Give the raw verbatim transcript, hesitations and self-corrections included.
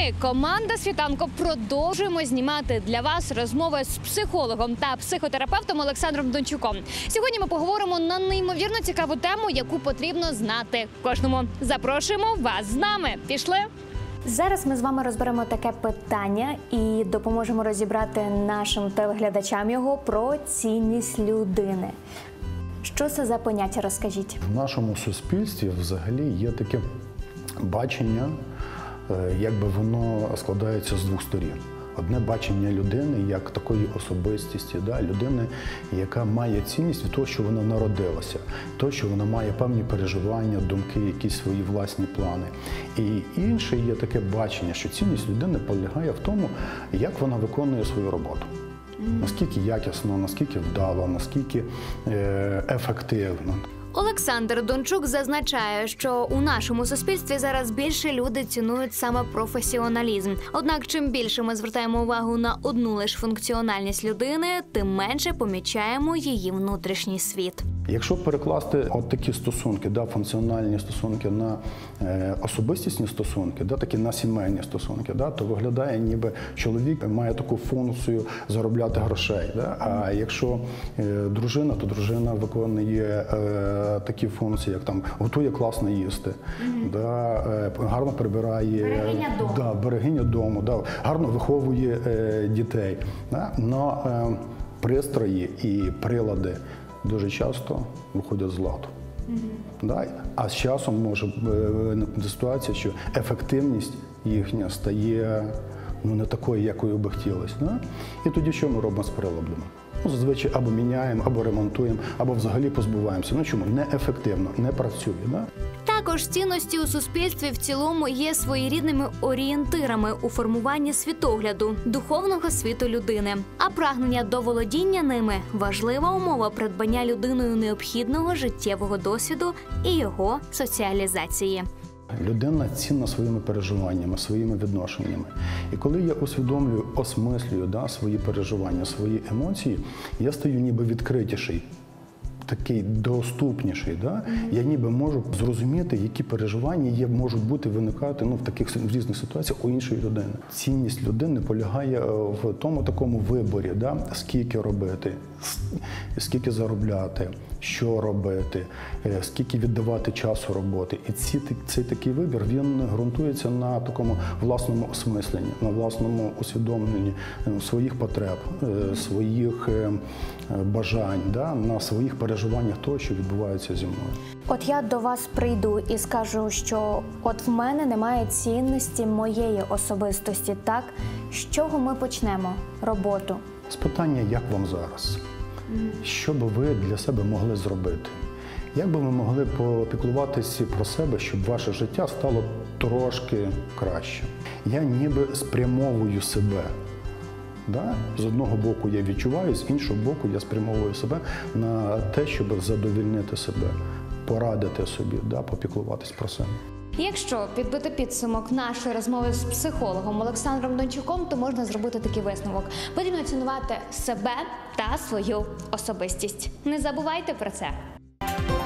ми, команда «Світанку», продовжуємо знімати для вас розмови з психологом та психотерапевтом Олександром Дончуком. Сьогодні ми поговоримо на неймовірно цікаву тему, яку потрібно знати кожному. Запрошуємо вас з нами. Пішли? Зараз ми з вами розберемо таке питання і допоможемо розібрати нашим телеглядачам його про цінність людини. Що це за поняття, розкажіть? В нашому суспільстві взагалі є таке бачення, якби воно складається з двох сторін. Одне бачення людини як такої особистості, да? Людини, яка має цінність від того, що вона народилася, того, що вона має певні переживання, думки, якісь свої власні плани. І інше є таке бачення, що цінність людини полягає в тому, як вона виконує свою роботу. Наскільки якісно, наскільки вдало, наскільки е, ефективно. Олександр Дончук зазначає, що у нашому суспільстві зараз більше люди цінують саме професіоналізм. Однак, чим більше ми звертаємо увагу на одну лише функціональність людини, тим менше помічаємо її внутрішній світ. Якщо перекласти от такі стосунки, да, функціональні стосунки на е, особистісні стосунки, да, такі на сімейні стосунки, да, то виглядає, ніби чоловік має таку функцію заробляти грошей. Да, а якщо е, дружина, то дружина виконує е, такі функції, як там готує класно їсти, mm-hmm. да, е, гарно прибирає, берегиня дому, да, берегиня дому, да, гарно виховує е, дітей. Да, но е, пристрої і прилади дуже часто виходять з ладу. Mm-hmm. Да? А з часом може виникнути ситуація, що ефективність їхня стає ну, не такою, якою би хотілося. Да? І тоді що ми робимо з приладами? Ну, зазвичай або міняємо, або ремонтуємо, або взагалі позбуваємося. Ну чому? Неефективно, не працює. Да? Також цінності у суспільстві в цілому є своєрідними орієнтирами у формуванні світогляду, духовного світу людини. А прагнення до володіння ними – важлива умова придбання людиною необхідного життєвого досвіду і його соціалізації. Людина цінна своїми переживаннями, своїми відношеннями. І коли я усвідомлюю, осмислюю да, свої переживання, свої емоції, я стаю ніби відкритіший, такий доступніший. Да? Mm-hmm. Я ніби можу зрозуміти, які переживання є, можуть бути, виникати ну, в таких в різних ситуаціях у іншої людини. Цінність людини полягає в тому такому виборі, да? Скільки робити, скільки заробляти, що робити, скільки віддавати часу роботи. І ці, цей такий вибір, він ґрунтується на такому власному осмисленні, на власному усвідомленні своїх потреб, своїх бажань, да? На своїх переживаннях того, що відбувається зі мною. От я до вас прийду і скажу, що от в мене немає цінності моєї особистості, так? З чого ми почнемо роботу? З питання, як вам зараз? Що би ви для себе могли зробити? Як би ви могли попіклуватися про себе, щоб ваше життя стало трошки краще? Я ніби спрямовую себе. Да? З одного боку я відчуваю, з іншого боку я спрямовую себе на те, щоб задовольнити себе, порадити собі, да? Попіклуватись про себе. Якщо підбити підсумок нашої розмови з психологом Олександром Дончуком, то можна зробити такий висновок. Потрібно цінувати себе та свою особистість. Не забувайте про це.